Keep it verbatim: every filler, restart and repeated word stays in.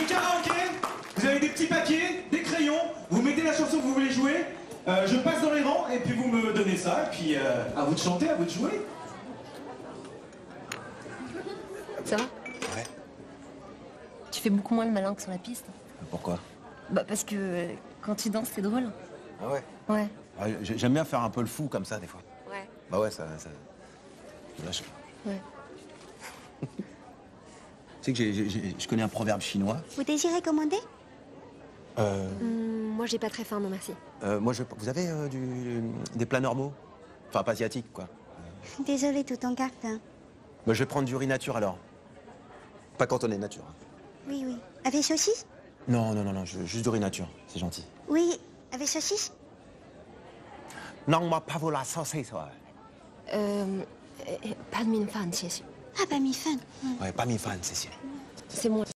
le karaoké. Vous avez des petits paquets, des crayons. Vous mettez la chanson que vous voulez jouer. Euh, je passe dans les rangs et puis vous me donnez ça. Et puis euh, à vous de chanter, à vous de jouer. Ça va? Ouais. Tu fais beaucoup moins le malin que sur la piste. Pourquoi? Bah parce que euh, quand tu danses, c'est drôle. Ah ouais? Ouais. Ah, j'ai- J'aime bien faire un peu le fou comme ça, des fois. Ouais. Bah ouais, ça... ça... je lâche. Ouais. Tu sais que j'ai- j'ai- je connais un proverbe chinois. Vous désirez commander? Euh, Hum, moi, j'ai pas très faim, non merci. euh, moi, je... Vous avez euh, du... des plats normaux? Enfin, pas asiatiques, quoi. Désolée, tout en carte. Hein. Bah, je vais prendre du riz nature, alors. Pas cantonné, nature. Oui, oui. Avec saucisse? Non, non, non, non, je- juste du riz nature, c'est gentil. Oui, avec saucisse? Non, moi, pas vous la saucisse, ouais. Euh, euh, pas de mine fan, si, si. Ah, bah, mi fan. Ouais, pas mi fan, Cécile. C'est moi.